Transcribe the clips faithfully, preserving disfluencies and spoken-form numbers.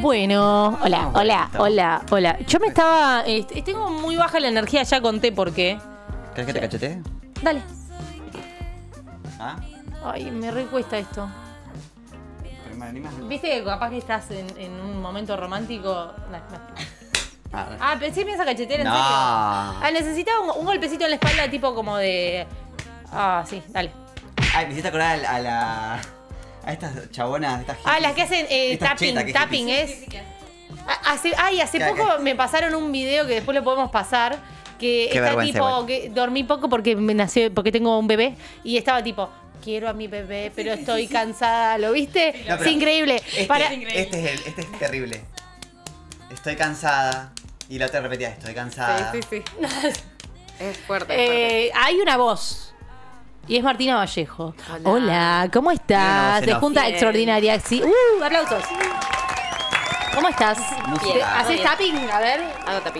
Bueno, hola, hola, hola, hola. Yo me estaba... Eh, tengo muy baja la energía, ya conté por qué. ¿Querés que te cachetee? Dale. ¿Ah? Ay, me recuesta esto. ¿Viste que capaz que estás en, en un momento romántico? No, no. Ah, Ah, pensé que me ibas a cachetear en no. serio. Ah, necesitaba un, un golpecito en la espalda, tipo como de... Ah, sí, dale. Ay, me hiciste acordar a la... A estas chabonas, estas Ah, las que hacen eh, Estas tapping, chetas que tapping hippies. es... Ah, Hace, ay, hace Claro, poco claro. me pasaron un video que después lo podemos pasar, que Qué está vergüenza tipo, igual. que dormí poco porque me nació, porque tengo un bebé, y estaba tipo, quiero a mi bebé, pero estoy cansada, ¿lo viste? No, es pero increíble. Este, Para... este, es el, este es terrible. Estoy cansada. Y la otra repetía, estoy cansada. Sí, sí, sí. Es fuerte, Eh, hay una voz. Y es Martina Vallejo. Hola, Hola. ¿cómo Tiene estás? una voz De en Junta off. Extraordinaria. Sí. Uh, aplausos. ¿Cómo estás? Música. ¿Te- ¿Haces bien. tapping? A ver. Hago tapín.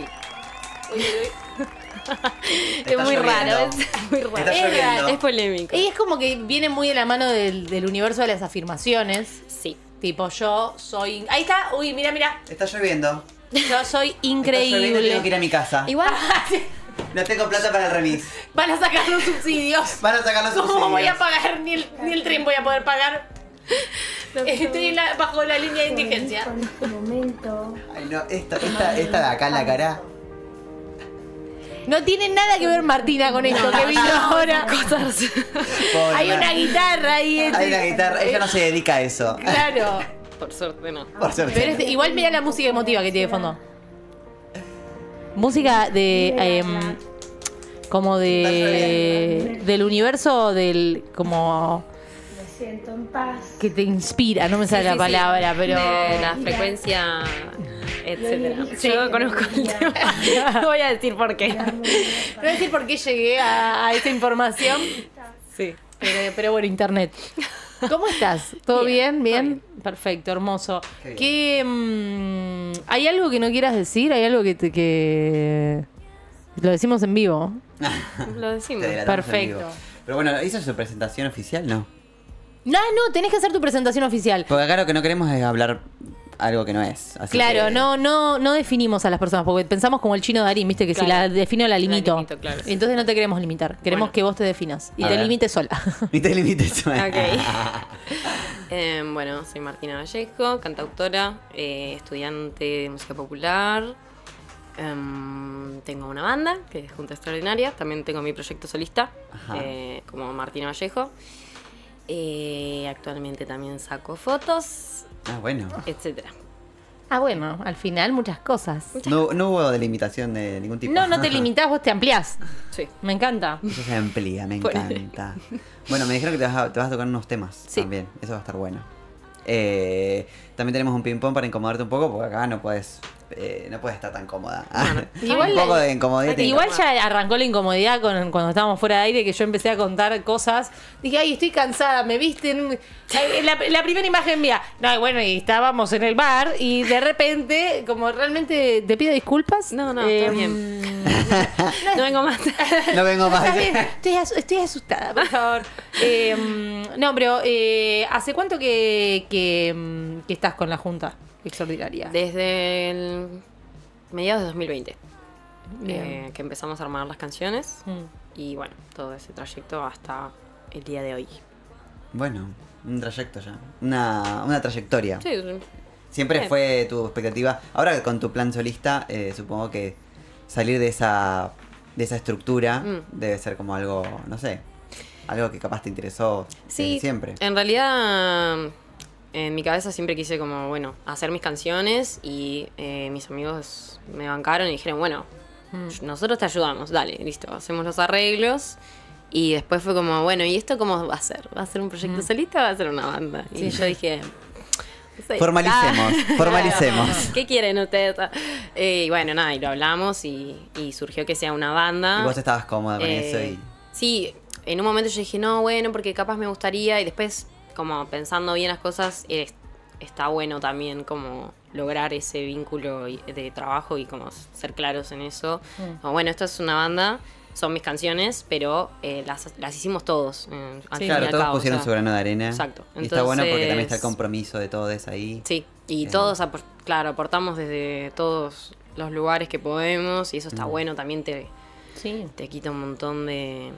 Es Está muy lloviendo. raro. Es muy raro. Está Es lloviendo. raro. Es polémico. Y es como que viene muy de la mano del, del universo de las afirmaciones. Sí. Tipo, yo soy... Ahí está. Uy, mira, mira. Está lloviendo. Yo soy Está lloviendo, tengo que ir increíble. a mi casa. Igual, No tengo plata para el remis. Van a sacar los subsidios. Van a sacar los ¿Cómo subsidios. voy a pagar? Ni el, ni el tren voy a poder pagar. Estoy en la- bajo la línea de indigencia. Con este momento. Ay, no, esta, esta, esta de acá en la cara. No tiene nada que ver Martina con esto que vino ahora. cosas. Pobre Hay Mar- una guitarra ahí. este- Hay una guitarra. Ella no se dedica a eso. Claro. Por suerte no. Por suerte. Pero este- igual mira la música emotiva que tiene de fondo. Música de... em, como de... Del universo del... Como... Me siento en paz. Que te inspira. No me sale Sí, la sí, palabra, sí. pero... De la frecuencia, etcétera. Sí. Yo conozco el tema. No voy a decir por qué. No voy a decir por qué llegué a, a esta información. Sí. Pero, pero bueno, internet. ¿Cómo estás? ¿Todo bien? Bien, ¿Bien? todo Perfecto, hermoso. Qué bien. ¿Qué, mm, ¿Hay algo que no quieras decir? ¿Hay algo que te, que... Lo decimos en vivo? Lo decimos. Te delatamos en Perfecto. vivo. Pero bueno, ¿hizo su presentación oficial? No. No, no, tenés que hacer tu presentación oficial. Porque acá lo que no queremos es hablar algo que no es. Así Claro, que- no, no, no definimos a las personas, porque pensamos como el chino Darín, viste, que si Claro. la defino la limito. limito, claro, sí. Entonces no te queremos limitar, queremos Bueno. que vos te definas y A te ver. limites sola. Ni te limites. Ok. Eh, bueno, soy Martina Vallejo, cantautora, eh, estudiante de música popular. Em, tengo una banda que es Junta Extraordinaria. También tengo mi proyecto solista, Ajá. eh, como Martina Vallejo. Eh, actualmente también saco fotos, Ah, bueno. etcétera. Ah, bueno, al final muchas cosas. No, no hubo delimitación de ningún tipo. No, no te limitás, vos te ampliás. Sí. Me encanta. Eso se amplía, me Por- encanta. Bueno, me dijeron que te vas, a, te vas a tocar unos temas Sí. también. Eso va a estar bueno. Eh, también tenemos un ping-pong para incomodarte un poco, porque acá no puedes, eh, no puedes estar tan cómoda. Igual- un poco de incomodidad. te Igual incomoda. ya arrancó la incomodidad con, cuando estábamos fuera de aire, que yo empecé a contar cosas. Dije, ay, estoy cansada, me visten. Ay, La, la primera imagen mía. No, bueno, y estábamos en el bar y de repente, como realmente te pido disculpas. No, no, está bien. No vengo más. No vengo más. Está bien, estoy, as- estoy asustada, por favor. Eh, no, pero eh, ¿hace cuánto que, que, mm, que estás con la Junta Extraordinaria? Desde el mediados de dos mil veinte, Bien. eh, que empezamos a armar las canciones. Mm. Y bueno, todo ese trayecto hasta el día de hoy. Bueno, un trayecto ya. Una, una trayectoria. Sí, sí. Siempre Bien. fue tu expectativa. Ahora con tu plan solista, eh, supongo que salir de esa de esa estructura Mm. debe ser como algo, no sé, algo que capaz te interesó desde Sí, siempre. en realidad en mi cabeza siempre quise como, bueno, hacer mis canciones y eh, mis amigos me bancaron y dijeron, bueno, Mm. nosotros te ayudamos, dale, listo, hacemos los arreglos. Y después fue como, bueno, ¿y esto cómo va a ser? ¿Va a ser un proyecto solista o va a ser una banda? Y Sí. yo dije, no sé, Formalicemos, ah, formalicemos. claro, ¿qué quieren ustedes? Eh, y bueno, nada, y lo hablamos y, y surgió que sea una banda. Y vos estabas cómoda con Eh, eso y Sí, en un momento yo dije, no, bueno, porque capaz me gustaría. Y después, como pensando bien las cosas, eh, está bueno también como lograr ese vínculo y- de trabajo y como ser claros en eso. Mm. Como, bueno, esto es una banda son mis canciones, pero eh, las, las hicimos todos. Eh, al Sí. fin y Claro, al todos cabo, pusieron o sea, su grano de arena. Exacto. Y está bueno porque también está el Entonces- compromiso de todos ahí. Sí, y Eh. todos, apor- claro, aportamos desde todos los lugares que podemos y eso está Mm. bueno, también te, Sí. te quita un montón de...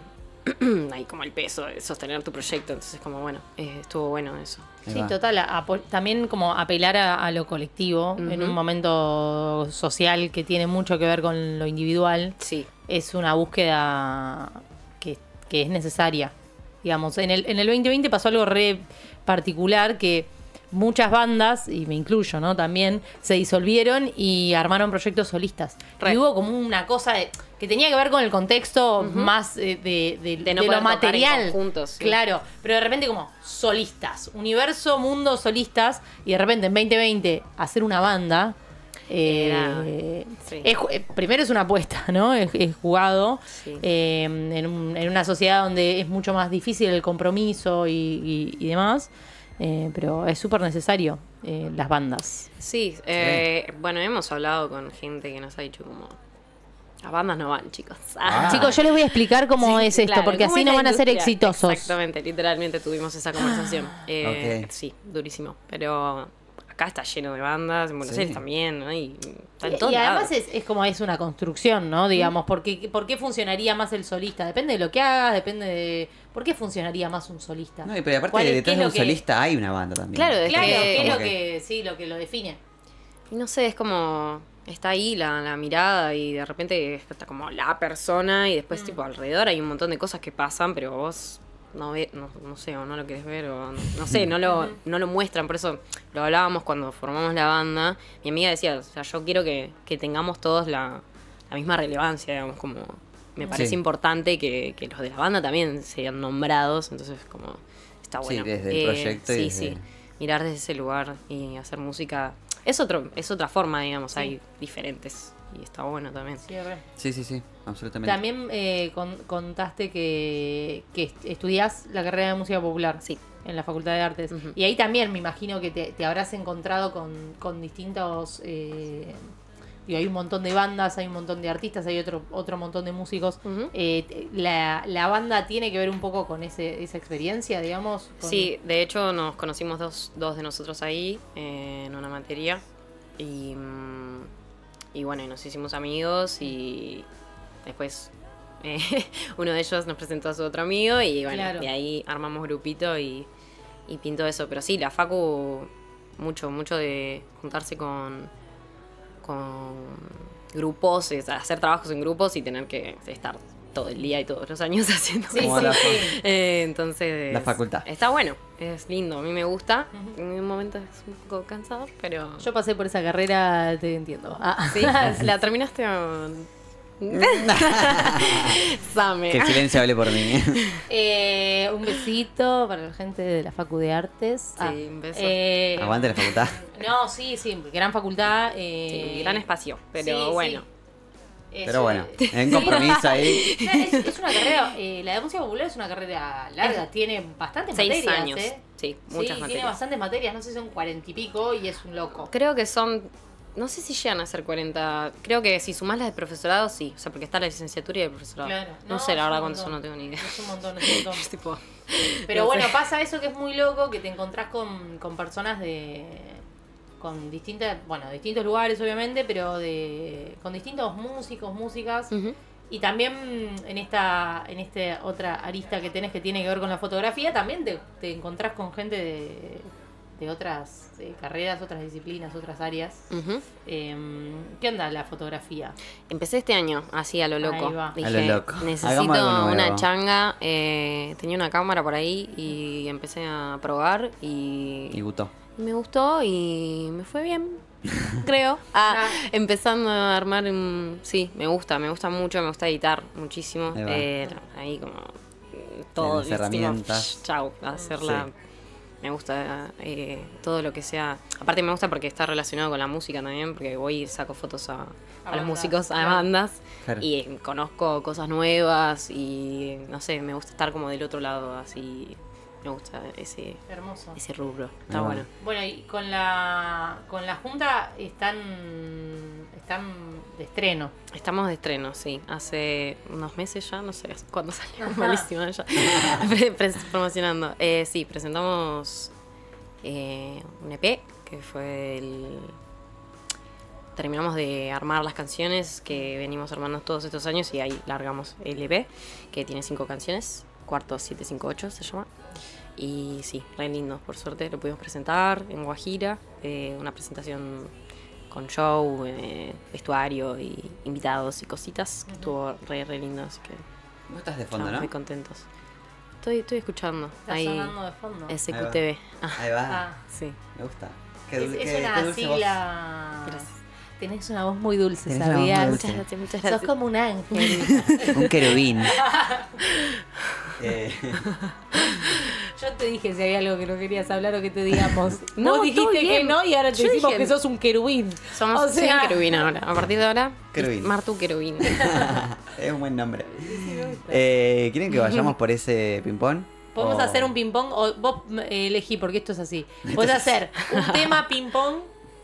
ahí como el peso de sostener tu proyecto, entonces como bueno, eh, estuvo bueno eso. Ahí Sí, va. total. apo- También como apelar a, a lo colectivo en Ujú. un momento social que tiene mucho que ver con lo individual. Sí, Es una búsqueda que, que es necesaria. Digamos, en el, en el veinte veinte pasó algo re particular que muchas bandas, y me incluyo, ¿no? También se disolvieron y armaron proyectos solistas. Re. Y hubo como una cosa de- que tenía que ver con el contexto más eh, de, de- De no de poder lo tocar en material. conjunto, sí. Claro, pero de repente como solistas, universo, mundo, solistas, y de repente en veinte veinte hacer una banda. eh, Era- sí. es ju- eh, primero es una apuesta, ¿no? Es, es jugado Sí. eh, en, un- en una sociedad donde es mucho más difícil el compromiso y, y- y demás, eh, pero es súper necesario eh, las bandas. sí, eh, bueno, hemos hablado con gente que nos ha dicho como... Las bandas no van, chicos. Ah. Chicos, yo les voy a explicar cómo Sí, es esto, claro, porque ¿cómo así es no la van a ser industria? exitosos. Exactamente, literalmente tuvimos esa conversación. Eh, Ok. Sí, durísimo. Pero acá está lleno de bandas, en Buenos Sí. Aires también, ¿no? Y está en Y, todos y además lados. es, es como es una construcción, ¿no? Digamos, ¿por qué, ¿por qué funcionaría más el solista? Depende de lo que hagas, depende de... ¿Por qué funcionaría más un solista? No, y pero aparte ¿Cuál es- qué detrás es de lo un que- solista hay una banda también. Claro, es Claro, que- ¿qué es como lo que- que, sí, lo que lo define? Y no sé, es como... Está ahí la, la mirada y de repente está como la persona y después tipo alrededor hay un montón de cosas que pasan, pero vos no ve, no, no sé, o no lo querés ver, o no, no sé, no lo, no lo muestran. Por eso lo hablábamos cuando formamos la banda. Mi amiga decía, o sea, yo quiero que, que tengamos todos la, la misma relevancia, digamos, como me parece Sí. importante que, que los de la banda también sean nombrados, entonces como está Sí, bueno. desde el proyecto y Sí, desde- sí, mirar desde ese lugar y hacer música. Es otro, es otra forma, digamos, hay diferentes y está bueno también. Sí, re. Sí, sí, sí, absolutamente. También eh, con- contaste que, que est- estudiás la carrera de música popular. Sí. En la Facultad de Artes. Ujú. Y ahí también me imagino que te, te habrás encontrado con, con distintos... eh, digo, hay un montón de bandas, hay un montón de artistas, hay otro otro montón de músicos. Ujú. Eh, te- la, la banda tiene que ver un poco con ese, esa experiencia, digamos. con- Sí, de hecho nos conocimos dos, dos de nosotros ahí eh, en una materia y, mm, y bueno, y nos hicimos amigos y después eh, uno de ellos nos presentó a su otro amigo y bueno, Claro. de ahí armamos grupito y, y pintó eso. Pero sí, la Facu, mucho, mucho de juntarse con, con grupos, es hacer trabajos en grupos y tener que estar todo el día y todos los años haciendo Sí, Como sí, la sí. eh, entonces. La facultad. Está bueno, es lindo, a mí me gusta. Ujú. En un momento es un poco cansador, pero. Yo pasé por esa carrera, te entiendo. Ah, Sí, la terminaste. con- Same. Que el silencio hable por mí. Eh, un besito para la gente de la Facu de Artes. Sí, un beso. eh, Aguante la facultad. No, sí, sí, gran facultad. eh, Sí, gran espacio, pero sí, bueno. sí. Pero bueno, sí. en compromiso ahí. O sea, Es, es una carrera, eh, la de música popular es una carrera larga, tiene bastantes Seis materias. años. ¿eh? Sí, Sí, muchas tiene materias. bastantes materias, no sé si son cuarenta y pico y es un loco. Creo que son. No sé si llegan a ser cuarenta. Creo que si sumás las de profesorado, sí. O sea, porque está la licenciatura y el profesorado. Claro. No, No, sé, es la un verdad, cuántos montón. son, no tengo ni idea. Es un montón, es un montón. Es tipo. Pero no bueno, sé. pasa eso que es muy loco, que te encontrás con, con personas de... con distintas, bueno, distintos lugares obviamente, pero de con distintos músicos, músicas. Ujú. Y también en esta en esta otra arista que tenés que tiene que ver con la fotografía, también te, te encontrás con gente de, de otras eh, carreras, otras disciplinas, otras áreas. Ujú. Eh, ¿Qué onda la fotografía? Empecé este año, así a lo loco. Ahí va. Dije, A lo loco. necesito Hagamos algo nuevo. una changa. eh, tenía una cámara por ahí y empecé a probar y, Y gustó. y me gustó y me fue bien, creo. Ah, Ah. empezando a armar, un- sí, me gusta, me gusta mucho, me gusta editar muchísimo. Ahí va. Eh, ahí como mm, todo, Las ¿viste? herramientas. Tipo, chau, hacerla. Sí. Me gusta eh, todo lo que sea. Aparte me gusta porque está relacionado con la música también, porque voy y saco fotos a, a los bandas, músicos, a claro. bandas, Claro. y eh, conozco cosas nuevas y no sé, me gusta estar como del otro lado, así Me gusta ese, Hermoso. ese rubro. Está Ah, bueno. Bueno, y con la con la junta están están de estreno. Estamos de estreno, sí. Hace unos meses ya, no sé cuándo salió. Ajá. Malísima ya. Pre- pre- promocionando. Eh, sí, presentamos eh, un E P que fue el. Terminamos de armar las canciones que venimos armando todos estos años y ahí largamos el E P, que tiene cinco canciones. Cuarto siete cinco ocho se llama. Y sí, re lindo. Por suerte lo pudimos presentar en Guajira. Eh, una presentación con show, eh, vestuario y invitados y cositas. Que estuvo re, re lindo. Así que Vos estás de fondo, estamos ¿no? muy contentos. Estoy, estoy escuchando. Está Ahí, sonando de fondo. S Q T V. Ah, Ahí va. Ah, sí. Me gusta. Qué, es, dul- es qué- una qué dulce voz. sigla. Gracias. Tenés una voz muy dulce, Tenés una voz ¿sabías? muy Muchas dulce. gracias, muchas Sos gracias. como un ángel. Un querubín. eh, Yo te dije si había algo que no querías hablar o que te digamos. No, Vos dijiste todo que bien. no y ahora te Yo decimos dije- que sos un querubín. Somos O soy sea- un querubín ahora. A partir de ahora, Querubín. Martu Querubín. es un buen nombre. Eh, ¿Quieren que vayamos por ese ping-pong? Podemos O- hacer un ping-pong o vos eh, elegí porque esto es así. Podés hacer un tema ping-pong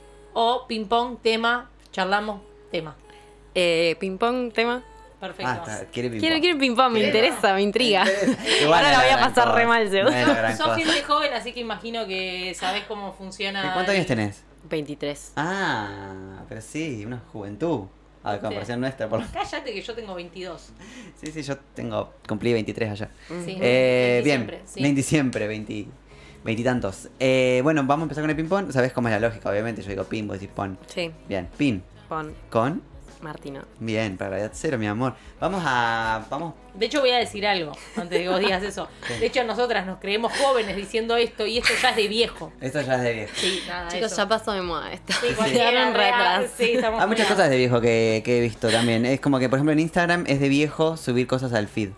o ping-pong, tema, charlamos, tema. Eh, ping pong, tema. Perfecto. Ah, está, quiere ping-pong. Quiero, quiero ping pong, me ¿Querés? interesa, me intriga. Igual Ahora no la voy a gran pasar re cosa. mal, seguro. No es la gran Sos cosa. gente joven, así que imagino que sabés cómo funciona. ¿Cuántos años el- tenés? veintitrés. Ah, pero sí, una juventud. A comparación nuestra, por lo Cállate que yo tengo veintidós. Sí, sí, yo tengo, cumplí veintitrés allá. Sí, Eh, en bien, diciembre, sí. en diciembre, veinte, veintitantos. Eh, bueno, vamos a empezar con el ping-pong. ¿Sabes cómo es la lógica? Obviamente, yo digo pin, vos decís pon. Sí, Bien, pin. con Con. Martina. Bien, para gravedad cero, mi amor. Vamos a. Vamos. De hecho, voy a decir algo antes de que vos digas eso. De hecho, nosotras nos creemos jóvenes diciendo esto y esto ya es de viejo. Esto ya es de viejo. Sí, nada, Chicos, eso. ya pasó de moda esto. Sí, cualquiera, Quedaron re real, atrás. sí, estamos Hay muy muchas a- cosas de viejo que, que he visto también. Es como que, por ejemplo, en Instagram es de viejo subir cosas al feed.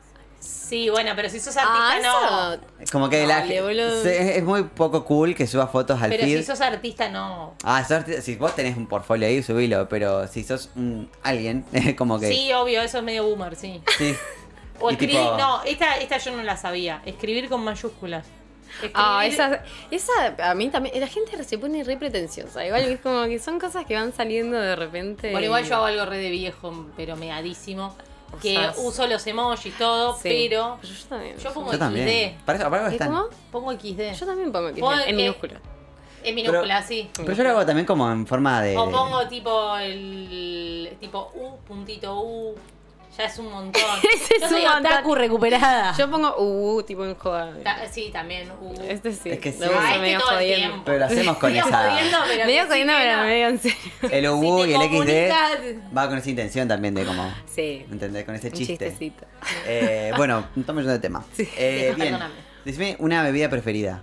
Sí, bueno, pero si sos artista, Ah, no. eso. Es como que la, Dale, boludo. se- es muy poco cool que suba fotos al Pero feed. si sos artista, no. Ah, sos arti- si vos tenés un portfolio ahí, subilo. Pero si sos un alguien, es como que. Sí, obvio, eso es medio boomer, sí. Sí. O Y escribir, tipo- no, esta, esta yo no la sabía. Escribir con mayúsculas. Escribir- Ah, esa, esa a mí también, la gente se pone re pretenciosa, igual es como que son cosas que van saliendo de repente. Bueno, igual y- yo hago algo re de viejo, pero meadísimo. Que Usás- uso los emojis y todo, Sí. pero Pero yo también. yo pongo Yo también. equis de. Para eso, para algo ¿Y están. cómo? Pongo equis de. Yo también pongo que Pongo en que- minúscula. En minúscula, sí. Pero yo lo hago también como en forma de. O pongo tipo el tipo U, puntito U. Ya es un montón. Ese es Yo soy un montón. otaku recuperada. Yo pongo uh, tipo en joda. Ta- sí, también U. Este sí. Es que sí. lo uso Ah, este medio todo el jodiendo. tiempo. Pero lo hacemos con Medio esa. jodiendo, pero Medio que jodiendo, sí que pero no. medio en serio. El U Si te y el equis de comunicas- va con esa intención también de como. Sí. ¿Entendés? Con ese Un chiste. chistecito. Eh, bueno, estamos yendo de tema. Eh, Sí, bien. perdóname. Decime una bebida preferida.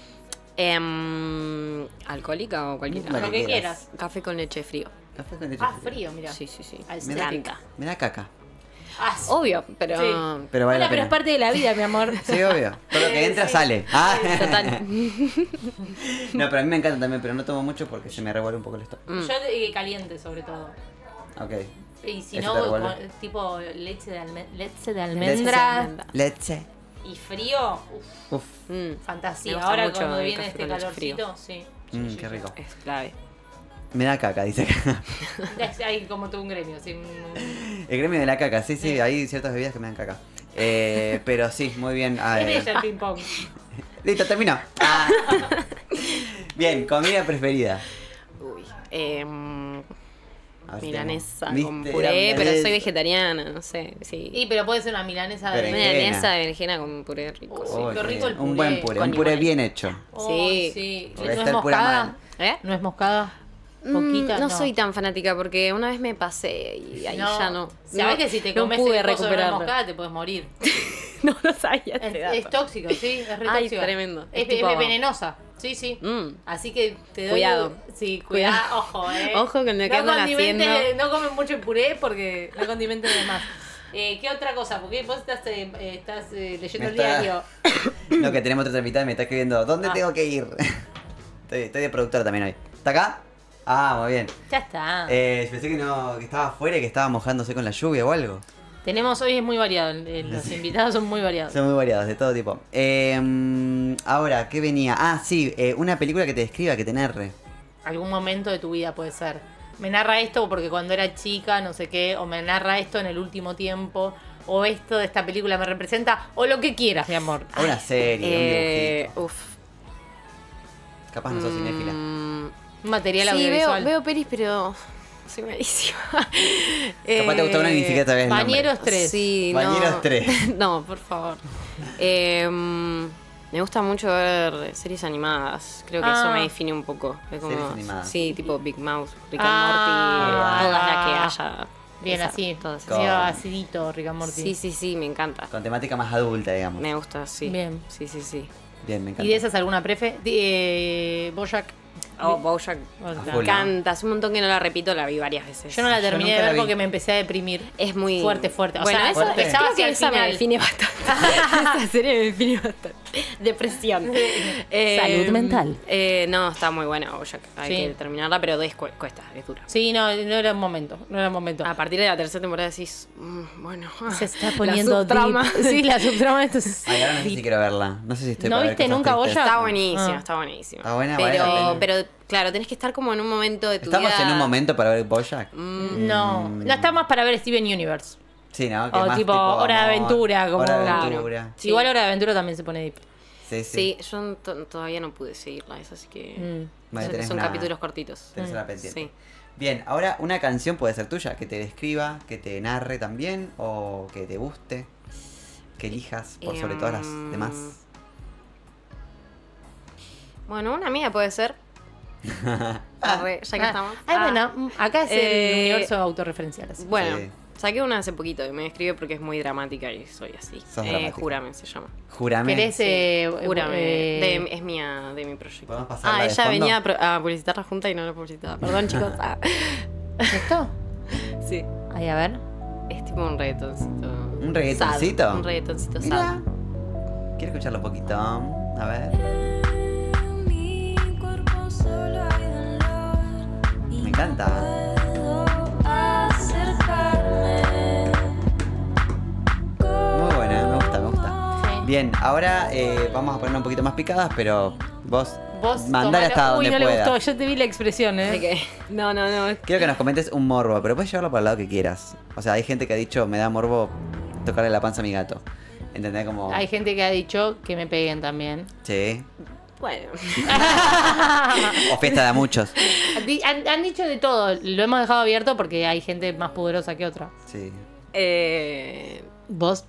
Em, ¿Alcohólica o cualquiera? La Lo que quieras. Café con leche frío. Café con leche. Ah, frío, mira. Sí, sí, sí. Al Me encanta. Me da caca. Ah, sí. Obvio, pero. Sí. Pero vale Bueno, la pero pena. es parte de la vida, mi amor. Sí, obvio. Todo lo que entra Sí. sale. Ah. Total. No, pero a mí me encanta también, pero no tomo mucho porque se me revuelve un poco el estómago. Mm. Yo eh, caliente, sobre todo. Ok. Y si ¿Eso no, te revuelve? con- tipo leche de, alme- leche de almendra. almendra Leche. y frío, uf, Uf. Mm. fantasía. Me gusta Ahora mucho cuando el viene café este con leche calorcito, sí. Sí, Mm, sí, qué sí. rico. Es clave. Me da caca, dice acá. Es- Hay como todo un gremio, sí. un- El gremio de la caca, sí, sí, hay ciertas bebidas que me dan caca. Eh, pero sí, muy bien. A Es ver. bella el ping pong. Listo, terminó. Ah. Bien, comida preferida. Uy. Em, A ver si milanesa tenemos. con ¿Viste? puré, La pero milanesa. soy vegetariana, no sé. Sí. Y pero puede ser una milanesa de. Berenjena. Milanesa de berenjena con puré rico. Uy, sí. Oh, qué rico el Un buen puré. puré, Con un puré limón. bien hecho. Ay, Sí. sí. Porque ¿No está es el puré moscada? mal. ¿Eh? ¿No es moscada? Mm, Poquita, no, no. soy tan fanática porque una vez me pasé y ahí ya no. Sabes no, que si te no comes pude el coso de la recuperarlo. moscada te puedes morir. No lo sabía Es, ese es dato. tóxico, sí, es re Ay, tóxico. tremendo. Es, Es tipo- es venenosa, sí, sí. Mm. Así que te doy... Cuidado. Sí, cuidado, Cuidado. ojo, eh. Ojo con lo que no andan condimentes- haciendo. No comen mucho puré porque no condimenten de más. Eh, ¿Qué otra cosa? Porque vos estás, eh, eh, estás eh, leyendo Me el está- diario. No, que tenemos otra mitad y me está escribiendo. ¿Dónde Ah. tengo que ir? Estoy, estoy de productora también hoy. ¿Está acá? Ah, muy bien. Ya está. Eh, pensé que no, que estaba afuera y que estaba mojándose con la lluvia o algo. Tenemos, hoy es muy variado, eh, los invitados son muy variados. Son muy variados, de todo tipo. Eh, ahora, ¿qué venía? Ah, sí, eh, una película que te describa, que te narre. Algún momento de tu vida puede ser. Me narra esto porque cuando era chica, no sé qué, o me narra esto en el último tiempo, o esto de esta película me representa, o lo que quieras, mi amor. O una serie, Eh, un dibujito. uf. Capaz no sos cinéfila. Mm, Un material sí, veo, audiovisual. veo pelis, pero soy malísima. Capaz te gustó una y ni siquiera sabes el nombre. Bañeros tres. Sí, Bañeros no. tres. No, por favor. Eh, mm, me gusta mucho ver series animadas. Creo que Ah. eso me define un poco. Es como, Series animadas. Sí, tipo Big Mouth, Rick Ah, and Morty, todas las ah. que haya. Bien, Esas, así. todas. Con- Sí, acidito, Rick and Morty. Sí, sí, sí, me encanta. Con temática más adulta, digamos. Me gusta, sí. Bien. Sí, sí, sí. Bien, me encanta. ¿Y de esas alguna prefe? De, eh, Bojack. Oh, Bojack. Bojack. Me full, ¿no? encanta. Hace un montón que no la repito, la vi varias veces. Yo no la Yo terminé nunca de la ver vi. porque me empecé a deprimir. Es muy Fuerte, fuerte. O bueno, sea, eso fuerte. estaba creo hacia que el esa me final. define bastante. Esa serie me define bastante. Depresión. Eh, Salud mental. Eh, no, está muy buena, Bojack. Hay Sí. que terminarla, pero es cu- cuesta, es dura. Sí, no, no era un momento. No era un momento. A partir de la tercera temporada decís, mm, bueno, Se está la poniendo subtrama. deep. Sí, la subtrama de esto es Ay, ahora no sé si deep. quiero verla. No sé si estoy ¿No para ver viste cosas nunca tristes. Bojack? Está buenísima, Ah. está buenísima. Está buena, vale la pero, pena. pero claro, tenés que estar como en un momento de tu ¿Estamos vida. en un momento para ver Bojack? No, no está más para ver Steven Universe. Sí, ¿no? Que O más tipo Hora de amor, Aventura, como- Hora de Claro. Aventura. Sí. Igual Hora de Aventura también se pone deep. Sí, sí. Sí, yo no- to- todavía no pude seguirla, es así que. Mm. Vale, son- tenés son una- capítulos cortitos. tenés una pendiente. Sí. Bien, ahora una canción puede ser tuya, que te describa, que te narre también, o que te guste, que elijas por sobre todas las Em, demás. Bueno, una mía puede ser. Arre, ya que Ah, estamos. Ay, Ah, bueno, mm, acá es Eh, el universo autorreferencial. así. Bueno, Sí. saqué una hace poquito que me escribe porque es muy dramática y soy así. Sos Eh, dramática. Júrame se llama. Jurame. ¿Querés, eh, Júrame. eh, De- es mía, de mi proyecto. ¿Podemos pasarla Ah, de ella fondo? venía a, pro- a publicitar la junta y no la publicitaba. Perdón, chicos. Ah, ¿Esto? sí. Ahí, a ver. Es tipo un reggaetoncito. ¿Un reggaetoncito? sad, Un reggaetoncito sad. Mira. Quiero escucharlo un poquito. A ver. Mi cuerpo solo hay dolor y Me encanta. puedo acercarme. Muy buena, me gusta, me gusta. Sí. Bien, ahora eh, vamos a ponernos un poquito más picadas, pero vos, Vos mandale tomalo. hasta Uy, donde no le puedas. gustó. Yo te vi la expresión, De ¿eh? que- No, no, no. Quiero que nos comentes un morbo, pero puedes llevarlo para el lado que quieras. O sea, hay gente que ha dicho, me da morbo tocarle la panza a mi gato. ¿Entendés? Como... Hay gente que ha dicho que me peguen también. Sí. Bueno. O fiesta de muchos. Di- Han, han dicho de todo. Lo hemos dejado abierto porque hay gente más poderosa que otra. Sí. Eh... Vos.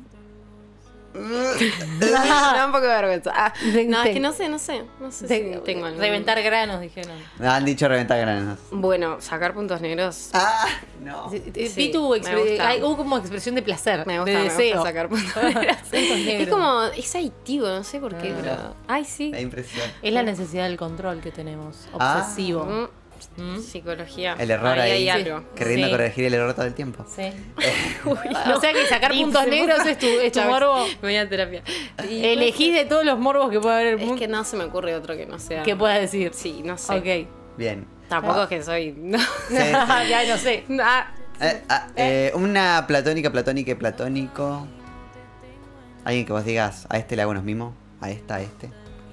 Me da un poco de vergüenza. Ah, Te- no, te- es que no sé, no sé. No sé Te- si tengo algún- reventar granos, dijeron. Han dicho reventar granos. Bueno, sacar puntos negros. Ah, no. Sí, Vi Sí, tu me expre- gusta. hay- hubo como expresión de placer, Me gusta, de me deseo. gusta sacar puntos negros. Puntos negros. Es como, es adictivo, no sé por qué, Ah. pero. Ay, sí. La impresión. Es la necesidad del control que tenemos, Ah. obsesivo. Mm, Mm. Psicología. El error ahí. hay algo. Queriendo Sí. corregir el error todo el tiempo. Sí. Uy, O sea que sacar Deep, puntos se negros puso- es tu, es tu Chau, morbo. Me voy a terapia. Y Elegís de todos los morbos que puede haber en el Es mundo que no se me ocurre otro que no sea. que puedas decir. Sí, no sé. Ok. Bien. Tampoco Ah. es que soy. No. Sí, sí. ya no sé. Ah, Eh, ah, eh, una platónica, platónica, y platónico. Alguien que vos digas, a este le hago unos mimos, a esta, a este.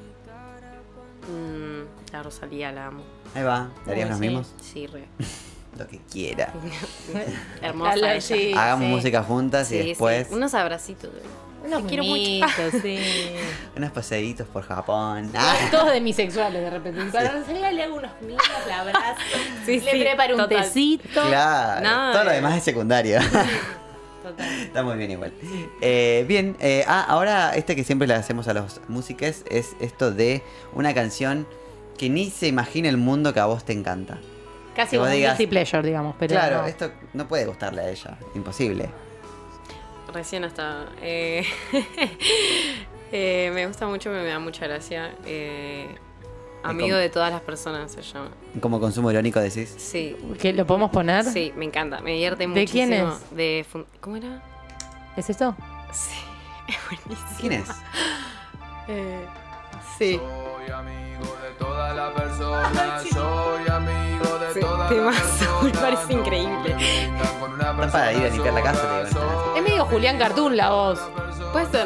mm, la Rosalía la amo. Ahí va, ¿le harías Uy, unos sí. mimos? Sí, re. Lo que quiera. Hermosa. La- ella. sí, Hagamos sí. música juntas Sí, y sí. después Unos abracitos. Unos Te quiero mucho. mimitos, sí. unos paseitos por Japón. Ah, Todos demisexuales de repente. Para Rosalía le hago unos mimos, la abrazo. Sí, le sí, preparo un total. tecito. claro, No, todo lo eh. demás es secundario. Total. Está muy bien igual. Eh, bien, eh, ah, ahora este que siempre le hacemos a los músicos es esto de una canción que ni se imagina el mundo que a vos te encanta. Casi Que vos como un digas- guilty pleasure, digamos. Pero claro, no. esto no puede gustarle a ella, imposible. Recién hasta. Eh, eh, me gusta mucho, me da mucha gracia. Eh, amigo cómo? de todas las personas se llama. Como consumo irónico decís. Sí. ¿Que lo podemos poner? Sí, me encanta. Me divierte ¿De muchísimo. quién es? De fun- ¿Cómo era? ¿Es esto? Sí. Es buenísimo. ¿Quién es? Eh, sí. Soy amigo de todas las personas, soy amigo de Sí, todas las temazo, personas. me parece no increíble. me brindan con una Está para ir a limpiar la casa, te digo. esta canción. Es medio Julián Cartoon la voz. Puede ser.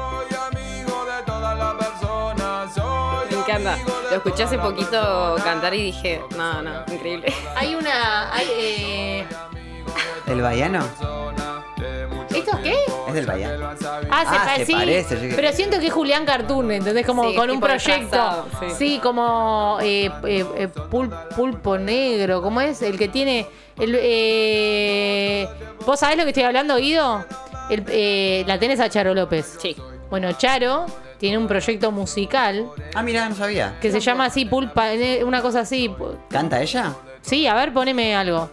Me encanta. Lo escuché hace poquito cantar y dije, no, no, increíble. Hay una. Hay, eh... ¿El Baiano? ¿Esto qué? ¿Es del Baiano? Ah, se, Ah, pa- se sí, parece, yo que- pero siento que es Julián Cartoon, ¿entendés? Como Sí, con un tipo proyecto. disfrazado, Sí. sí. como eh, eh, eh, pul- pulpo negro, ¿cómo es? El que tiene... El, eh, ¿Vos sabés lo que estoy hablando, Guido? El, eh, la tenés a Charo López. Sí. Bueno, Charo tiene un proyecto musical Ah, mira, no sabía. que se llama así, Pulpa, eh, una cosa así. ¿Canta ella? Sí, a ver, poneme algo.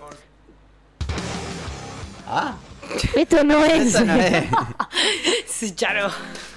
Ah, Esto no es. eso no es. Sí, Charo.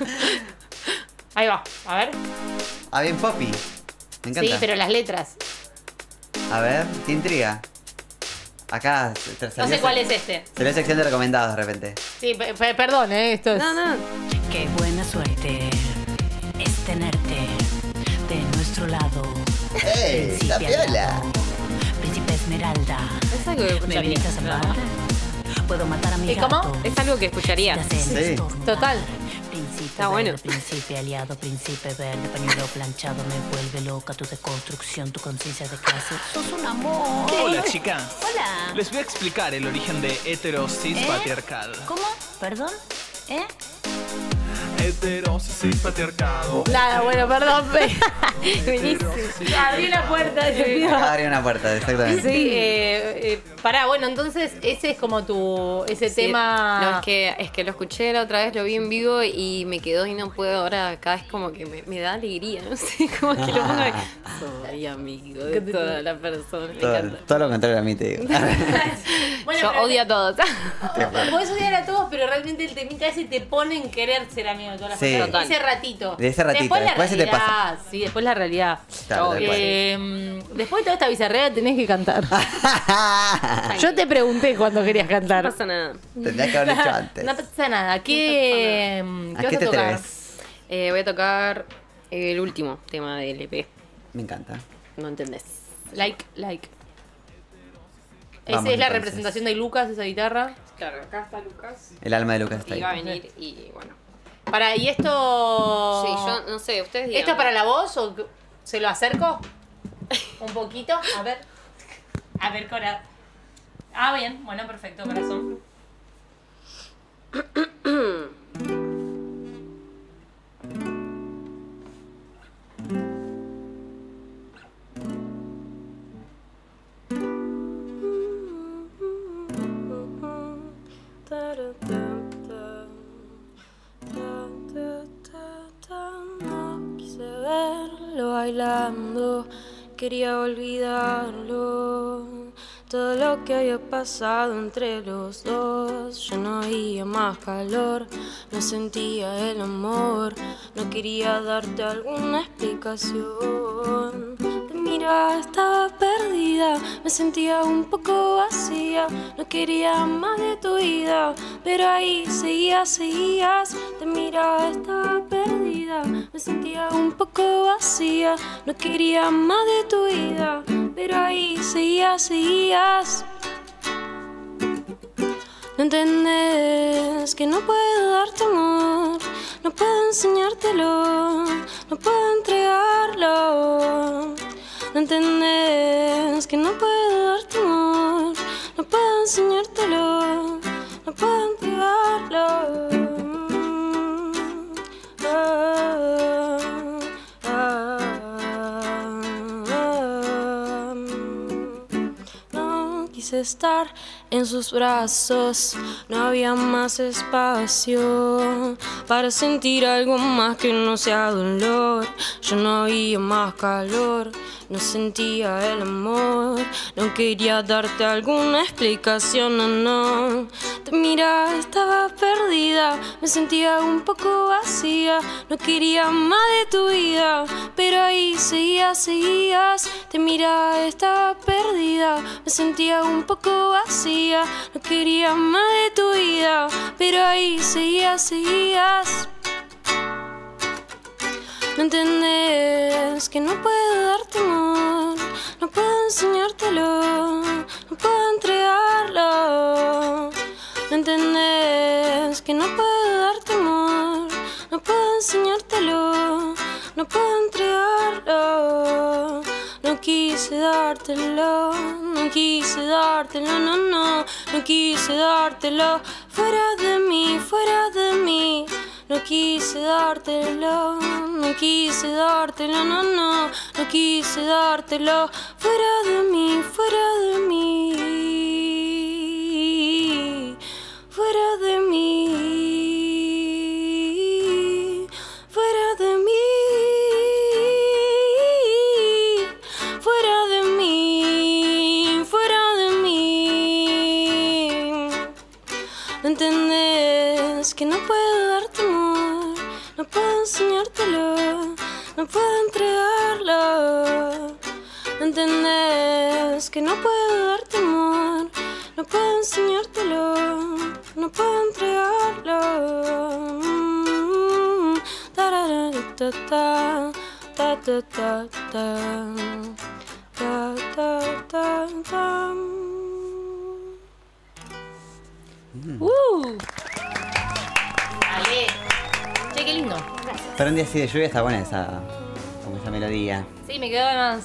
Ahí va, a ver. Ah, bien Poppy. Me encanta. Sí, pero las letras. A ver, qué intriga. Acá te- No salió sé cuál sec- es este. Salió sección de recomendados de repente. Sí, pe- pe- perdón, eh, esto es... No, no. Qué buena suerte es tenerte de nuestro lado. ¡Ey! ¡La Príncipe piola! Alado, Príncipe Esmeralda. Es algo que ¿Me escucharía. viniste a salvar? Puedo matar a mi ¿Y cómo? gato. Es algo que escucharía. Si te hacen Sí. estornudar. Total. Príncipe Está bueno. verde, príncipe aliado, príncipe verde, pañuelo planchado, me vuelve loca tu deconstrucción, tu conciencia de clase. Sos un amor. Hola, chicas. Hola. Les voy a explicar el origen de heterosis ¿Eh? patriarcal. ¿Cómo? ¿Perdón? ¿Eh? Heterosis patriarcado. Nada, bueno, perdón. pe- Buenísimo. Abrí la puerta de pido. Abre una puerta, exactamente. Sí, eh, eh, pará, bueno, entonces ese es como tu, ese Sí. tema... No, es que, es que lo escuché la otra vez, lo vi en vivo y me quedó y no puedo. Ahora cada vez como que me, me da alegría, no sé, como que lo pongo y- Soy amigo de toda la persona, me Todo, encanta. todo lo contrario a mí, te digo. Bueno, Yo pero- odio a todos. Podés odiar a todos, pero realmente el temita ese te pone en querer ser amigo de todas las Sí. personas. Total. Ese ratito. De ese ratito, Después, la después se te realidad. Sí, después la realidad. Claro, tal cual. Eh, después de toda esta bizarrea tenés que cantar. Yo te pregunté cuando querías No cantar. pasa nada. Tendrías que haberlo hecho antes. No pasa nada. ¿Qué, mm, ¿A ¿qué qué vas te a tocar? atreves? Eh, voy a tocar el último tema del E P. Me encanta. No entendés. Like, like. Esa Vamos, es la entonces. representación de Lucas, esa guitarra. Claro, acá está Lucas. El alma de Lucas está Y ahí. va a venir y bueno. Para, ¿y esto? Sí, yo no sé, ustedes digan. ¿Esto es para la voz o qué? ¿Se lo acerco? ¿Un poquito? A ver. A ver, Cora. Ah, bien. Bueno, perfecto, corazón. No quise verlo bailando, quería olvidarlo. Todo lo que había pasado entre los dos, ya no había más calor, no sentía el amor, no quería darte alguna explicación. Te miraba, estaba perdida, me sentía un poco vacía, no quería más de tu vida, pero ahí seguías, seguías. Te miraba, estaba perdida, me sentía un poco vacía, no quería más de tu vida, pero ahí seguías, seguías. No entendés que no puedo darte amor, no puedo enseñártelo, no puedo entregarlo. No entendés que no puedo darte amor, no puedo enseñártelo, no puedo entregarlo. Ah, ah, ah. No quise estar en sus brazos, no había más espacio para sentir algo más que no sea dolor. Yo no había más calor, no sentía el amor, no quería darte alguna explicación, no, no. Te miraba, estaba perdida, me sentía un poco vacía, no quería más de tu vida, pero ahí seguías, seguías. Te miraba, estaba perdida, me sentía un poco vacía, no quería más de tu vida, pero ahí seguías, seguías. No entendés que no puedo darte amor, no puedo enseñártelo, no puedo entregarlo. no puedo entregarlo. No quise dártelo, no quise dártelo, no, no, no quise dártelo. Fuera de mí, fuera de mí. No quise dártelo, no quise dártelo, no, no, no quise dártelo. Fuera de mí, fuera de mí, fuera de mí, fuera de mí, fuera de mí, fuera de mí. ¿No entendés que no puedo darte amor? No puedo enseñártelo, no puedo entregarlo. ¿No entendés que no puedo darte amor? No puedo enseñártelo, no puedo entregarlo. Mm, tararara, ta, ta, ta, ta, ta, ta, ta, ta. ¡Uh! Dale. Che, qué lindo. Pero un día así de lluvia está buena esa, como esa melodía. Sí, me quedó además.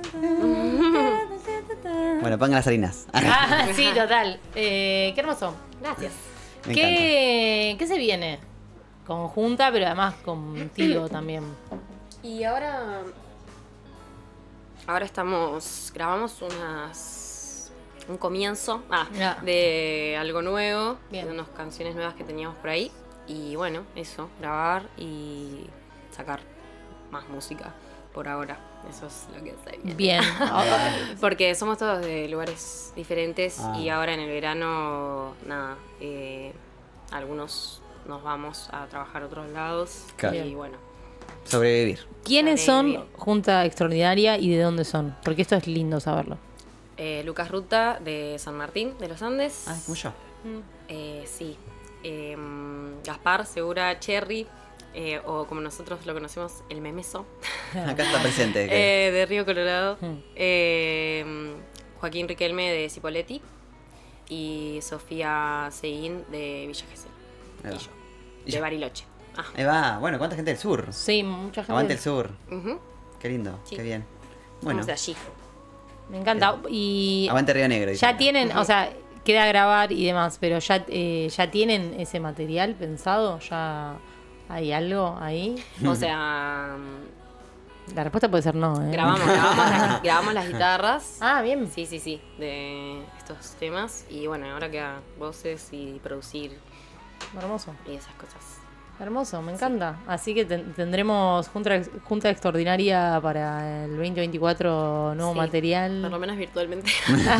Bueno, pongan las harinas. Ah, sí, total. Eh, qué hermoso. Gracias. Me ¿Qué, ¿Qué se viene? Conjunta, pero además contigo también. Y ahora. Ahora estamos. Grabamos unas. Un comienzo ah, Ya. de algo nuevo. Bien. De unas canciones nuevas que teníamos por ahí. Y bueno, eso. Grabar y sacar más música por ahora. Eso es lo que se viene. Bien. Porque somos todos de lugares diferentes Ah. y ahora en el verano, nada, eh, algunos nos vamos a trabajar a otros lados Claro. y bueno. Sobrevivir. ¿Quiénes son Bien. Junta Extraordinaria y de dónde son? Porque esto es lindo saberlo. Eh, Lucas Ruta de San Martín de los Andes. Ay, como yo. Eh, sí. Eh, Gaspar, Segura, Cherry, eh, o como nosotros lo conocemos, el Memeso, Acá está presente. que- eh, de Río Colorado. Mm. Eh, Joaquín Riquelme de Cipoletti y Sofía Seguín de Villa Gesell. Ahí va. Y yo, Y de yo. Bariloche. Ah. Ahí va. Bueno, ¿cuánta gente del sur? Sí, mucha gente. Aguante el sur. Ujú. Qué lindo, Sí. qué bien. Bueno, Somos de allí. Me encanta. Y aguante Río Negro. dice ya acá. tienen, o sea, queda grabar y demás, pero ya, eh, ya tienen ese material pensado, ya hay algo ahí. O sea, La respuesta puede ser no, ¿eh? grabamos, grabamos, las, grabamos las guitarras. Ah, bien. Sí, sí, sí, de estos temas. Y bueno, ahora queda voces y producir Hermoso. y esas cosas. Hermoso, me encanta. Así que ten- tendremos junta, junta extraordinaria para el veinte veinticuatro, nuevo Sí, material. Por lo menos virtualmente.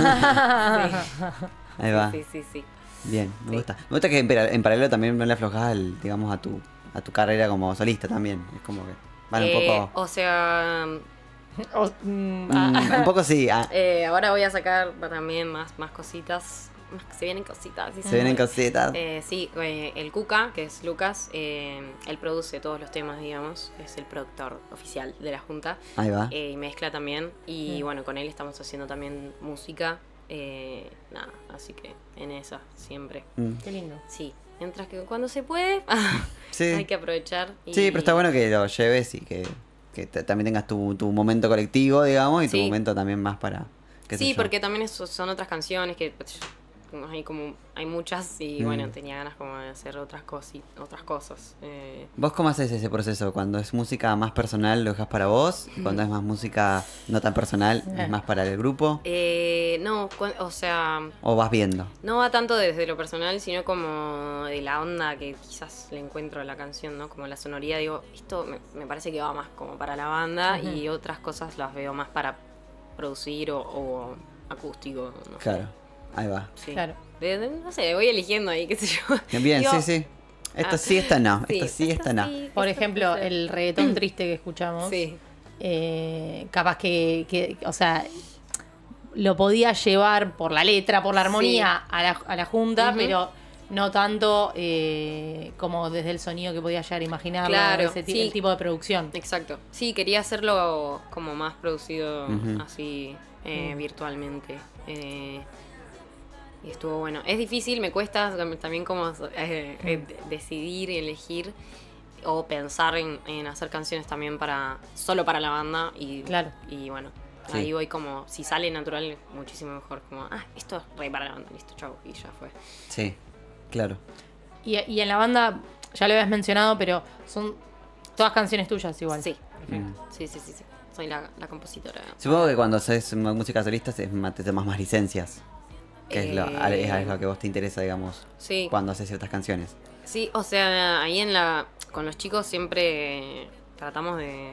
Ahí va. Sí, sí, sí. Bien, me Sí. gusta. Me gusta que en, para- en paralelo también no le aflojás, al, digamos, a tu, a tu carrera como solista también. Es como que van un Eh, poco... O sea, O- mm, Mm, ah, un poco sí. ah, eh, ahora voy a sacar también más, más cositas. Se vienen cositas. sí, se sí. vienen cositas. Eh, sí, eh, el Cuca, que es Lucas, eh, él produce todos los temas, digamos, es el productor oficial de la Junta, Ahí va. eh, y mezcla también, y Mm. bueno, con él estamos haciendo también música, eh, nada, así que en esa, siempre. Mm. qué lindo. Sí, mientras que cuando se puede, Sí. hay que aprovechar. Y... Sí, pero está bueno que lo lleves y que, que te- también tengas tu, tu momento colectivo, digamos, y tu Sí. momento también más para... qué sé Sí, yo. porque también eso son otras canciones que pues, hay como hay muchas y Mm. bueno, tenía ganas como de hacer otras cosi otras cosas. Eh, ¿Vos cómo haces ese proceso? Cuando es música más personal lo dejas para vos, y cuando es más música no tan personal es más para el grupo, eh, no, cu- o sea, o vas viendo. no va tanto desde lo personal, sino como de la onda que quizás le encuentro a la canción, ¿no? Como la sonoridad, digo, esto me, me parece que va más como para la banda Ujú. y otras cosas las veo más para producir o, o acústico, no sé. Claro, ahí va. Sí. Claro. De- de- no sé, voy eligiendo ahí, qué sé yo. Bien, Digo, sí, sí. Esto ah, sí, esto no. sí, Esto sí, esto no. sí, Por esto ejemplo, puede ser. el reggaetón triste que escuchamos. Sí. eh, capaz que, que, o sea, lo podía llevar por la letra, por la armonía a, la, a la junta, Ujú. pero no tanto eh, como desde el sonido que podía llegar a imaginar, Claro, ese ti- sí. el tipo de producción. Exacto. Sí, quería hacerlo como más producido Ujú. así eh, Mm. virtualmente. Eh, y estuvo bueno. Es difícil, me cuesta también como eh, eh, decidir y elegir. o pensar en, en hacer canciones también para solo para la banda y, Claro. y bueno, Sí. ahí voy como, si sale natural, muchísimo mejor, como, ah, esto es re para la banda, listo, chau, y ya fue. Sí, claro. Y, y en la banda, ya lo habías mencionado, pero son todas canciones tuyas igual. Sí, Mm. sí, sí, sí, sí. Soy la, la compositora. Supongo que cuando haces música solista es más- te tomas más licencias. Que es, lo, Eh, es algo que a vos te interesa, digamos, Sí. cuando haces ciertas canciones. Sí, o sea, ahí en la con los chicos siempre tratamos de,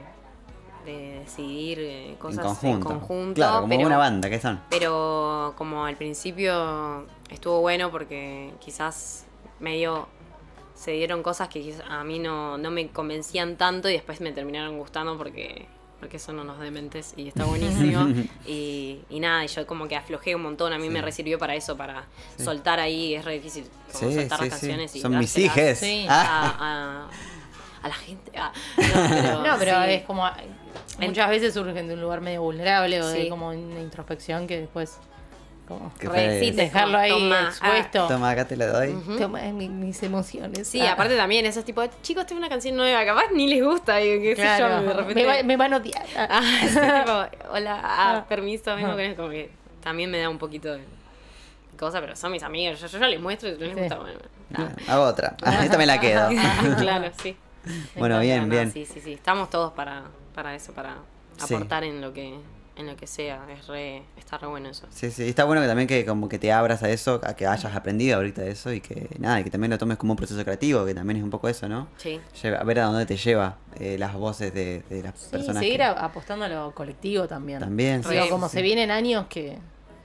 de decidir eh, cosas en conjunto. en conjunto, Claro, como pero, una banda, ¿qué son? pero como al principio estuvo bueno porque quizás medio se dieron cosas que quizás a mí no, no me convencían tanto y después me terminaron gustando porque porque son unos dementes y está buenísimo. y, y nada, y yo como que aflojé un montón. A mí Sí. me sirvió para eso, para Sí. soltar ahí. Es re difícil como Sí, soltar sí, las sí. canciones y Son mis dárselas hijes. Sí. Ah. a, a, a la gente. Ah, no, pero, No, pero sí. es como. Muchas veces surgen de un lugar medio vulnerable o de Sí. como una introspección que después. Como. Que Re, fue- sí, te- Dejarlo ahí Toma, expuesto. Toma, acá te lo doy. Ujú. Toma mi- mis emociones. Sí, Ah. aparte también esos tipos de chicos, tengo una canción nueva, capaz ni les gusta, y qué sé Claro. yo, de repente. me, va- me van a odiar. Ah. Ah, sí, tipo, hola, ah, Ah. permiso, vengo Ah. con eso, como que también me da un poquito de cosa, pero son mis amigos, yo, yo ya les muestro y si no les Sí. gusta, bueno. ah. Hago otra. Ah, esta me la quedo. Claro, sí. Bueno, Me bien, encanta, bien. no, sí, sí, sí, estamos todos para, para eso, para Sí. aportar en lo que en lo que sea, es re, está re bueno eso. Sí, sí, y está bueno que también que como que te abras a eso, a que hayas aprendido ahorita de eso y que nada, y que también lo tomes como un proceso creativo, que también es un poco eso, ¿no? Sí. Lleva- a ver a dónde te lleva eh, las voces de, de las Sí, personas. seguir que- a- apostando a lo colectivo también. También, sí, Digo, sí, como sí. se vienen años que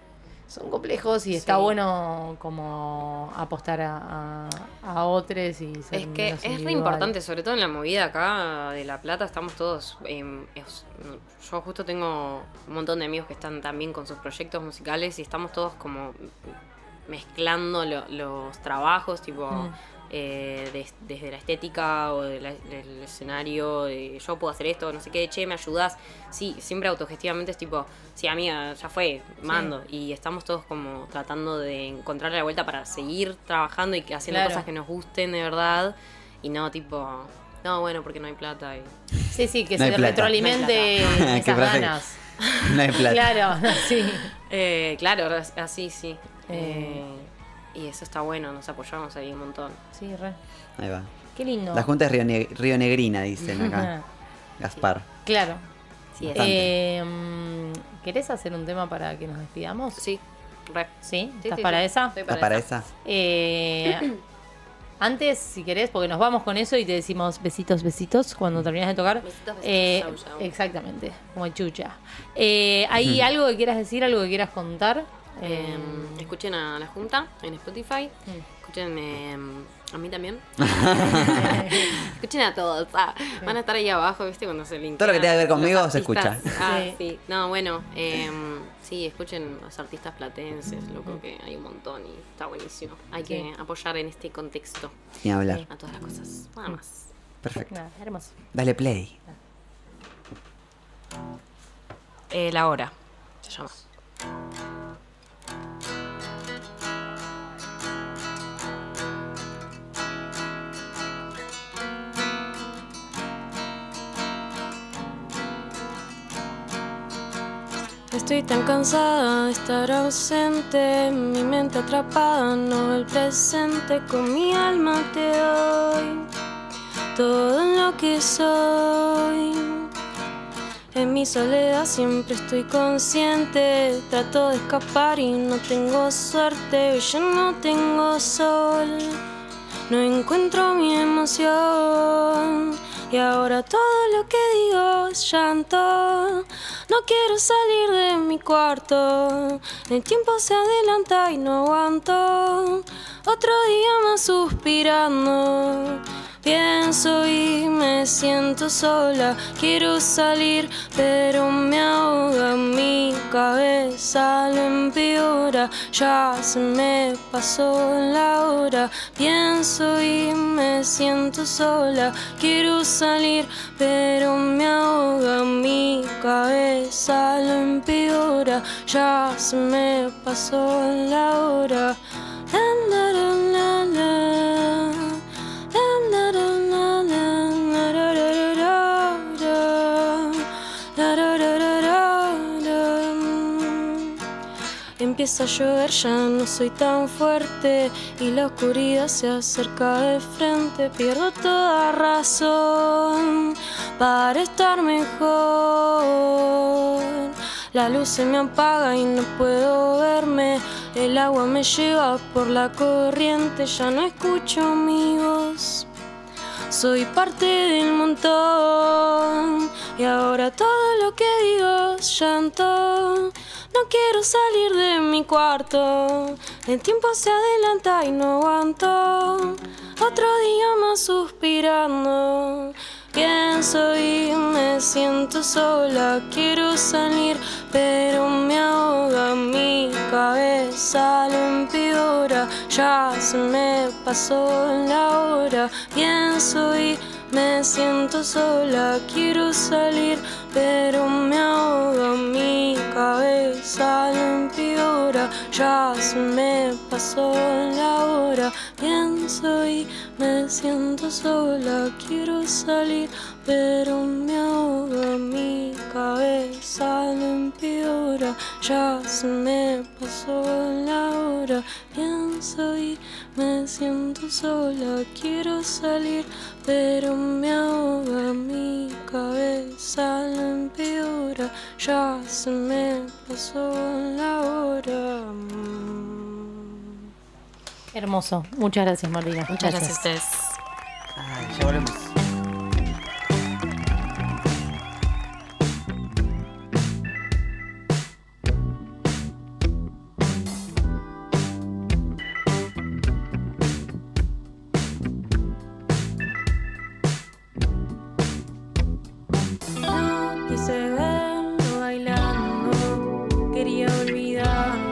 son complejos y está Sí. bueno como apostar a, a, a otros y ser Es que menos es re individual. importante, sobre todo en la movida acá de La Plata, estamos todos. eh, es- yo justo tengo un montón de amigos que están también con sus proyectos musicales y estamos todos como mezclando lo- los trabajos, tipo. Mm. eh, des- desde la estética o de la- del escenario, de yo puedo hacer esto, no sé qué, che, me ayudás. Sí, siempre autogestivamente es tipo, sí, amiga, ya fue, mando. Y estamos todos como tratando de encontrar la vuelta para seguir trabajando y que haciendo Claro. cosas que nos gusten de verdad. Y no tipo, no, bueno, porque no hay plata. Y... Sí, sí, que No hay se plata. retroalimente No hay esas plata. Qué frase. ganas. No hay plata. Claro, sí. Eh, claro, así sí. Eh. Eh, y eso está bueno, nos apoyamos ahí un montón. Sí, re. Ahí va. Qué lindo. La junta es Río, Ne- Río Negrina, dicen acá. Ajá. Gaspar. Claro. Sí, es. Bastante. Eh, mm, ¿Querés hacer un tema para que nos despidamos? Sí, re. ¿Sí? Sí, ¿Estás sí, para sí. esa? Estoy ¿Estás para esa? Eh, antes, si querés, porque nos vamos con eso y te decimos besitos, besitos cuando terminas de tocar. Besitos, besitos, Eh, chau, chau. exactamente, como chucha. Eh, ¿Hay algo que quieras decir, algo que quieras contar? Eh, Eh, escuchen a La Junta en Spotify. Mm. Escuchen a mí también. Escuchen a todos. Ah, van a estar ahí abajo, ¿viste? Cuando se linkean Todo lo que tenga que ver los conmigo se artistas. escucha. Ah, Sí. sí. No, bueno. eh, sí, escuchen a los artistas platenses, loco, que hay un montón y está buenísimo. Hay Sí. que apoyar en este contexto Ni hablar. a todas las cosas. Nada más. Perfecto. nada, hermoso. Dale play. Eh, la hora se llama. Estoy tan cansada de estar ausente, mi mente atrapada, no el presente, con mi alma te doy todo lo que soy. En mi soledad siempre estoy consciente, trato de escapar y no tengo suerte, hoy ya no tengo sol, no encuentro mi emoción. Y ahora todo lo que digo es llanto. No quiero salir de mi cuarto. El tiempo se adelanta y no aguanto. Otro día más suspirando. Pienso y me siento sola. Quiero salir, pero me ahoga mi cabeza, lo empeora. Ya se me pasó la hora. Pienso y me siento sola. Quiero salir, pero me ahoga mi cabeza, lo empeora. Ya se me pasó la hora. La, la, la, la, la. La, la, la, la, la. empieza a llover ya no soy tan fuerte y la oscuridad se acerca de frente. Pierdo toda razón para estar mejor. La luz se me apaga y no puedo verme. El agua me lleva por la corriente. Ya no escucho mi voz. Soy parte del montón. Y ahora todo lo que digo es llanto. No quiero salir de mi cuarto. El tiempo se adelanta y no aguanto. Otro día más suspirando. Pienso y me siento sola. Quiero salir, pero me ahoga mi cabeza, lo empeora. Ya se me pasó la hora. Pienso y me siento sola. Quiero salir, pero me ahoga mi cabeza, lo empeora. Ya se me pasó la hora. Pienso y me siento sola. Quiero salir, pero me ahoga mi cabeza, lo empeora. Ya se me pasó la hora. Pienso y me siento sola. Quiero salir, pero me ahoga mi cabeza, lo empeora. Ya se me pasó la hora. Hermoso. Muchas gracias, Martina. Muchas gracias a ustedes. Ay, ya volvemos.